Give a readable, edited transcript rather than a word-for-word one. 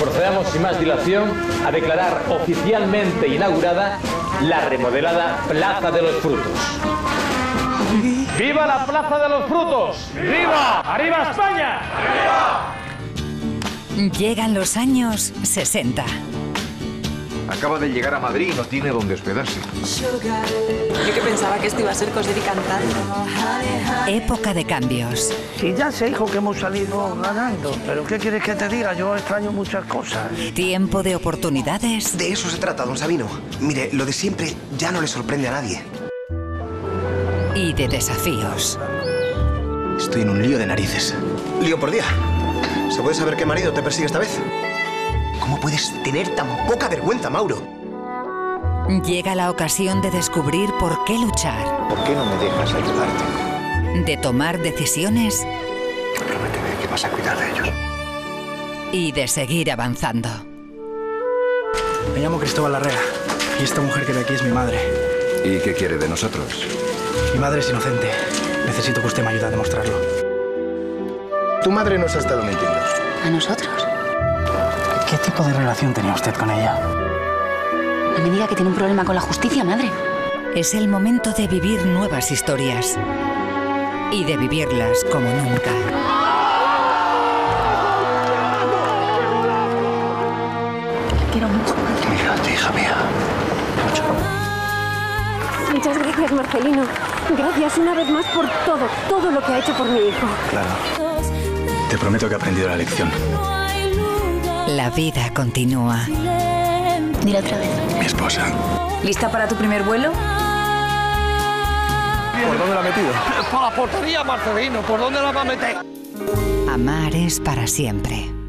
procedamos sin más dilación a declarar oficialmente inaugurada la remodelada Plaza de los Frutos. ¡Viva la Plaza de los Frutos! ¡Viva! ¡Arriba España! ¡Viva! Llegan los años 60. Acaba de llegar a Madrid y no tiene dónde hospedarse. Yo que pensaba que esto iba a ser coser y cantar. Época de cambios. Sí, ya sé, hijo, que hemos salido ganando. Pero ¿qué quieres que te diga? Yo extraño muchas cosas. Tiempo de oportunidades. De eso se trata, don Sabino. Mire, lo de siempre ya no le sorprende a nadie. Y de desafíos. Estoy en un lío de narices. Lío por día. ¿Se puede saber qué marido te persigue esta vez? ¿Cómo puedes tener tan poca vergüenza, Mauro? Llega la ocasión de descubrir por qué luchar. ¿Por qué no me dejas ayudarte? De tomar decisiones. Prométeme que vas a cuidar de ellos. Y de seguir avanzando. Me llamo Cristóbal Larrea y esta mujer que ve aquí es mi madre. ¿Y qué quiere de nosotros? Mi madre es inocente. Necesito que usted me ayude a demostrarlo. Tu madre nos ha estado mintiendo. ¿A nosotros? ¿Qué tipo de relación tenía usted con ella? No me diga que tiene un problema con la justicia, madre. Es el momento de vivir nuevas historias. Y de vivirlas como nunca. La quiero mucho, madre. Mira, hija mía. Muchas gracias, Marcelino. Gracias una vez más por todo lo que ha hecho por mi hijo. Claro. Te prometo que he aprendido la lección. La vida continúa. Dile otra vez. Mi esposa. ¿Lista para tu primer vuelo? ¿Por dónde la ha metido? Por la portería, Marcelino. ¿Por dónde la va a meter? Amar es para siempre.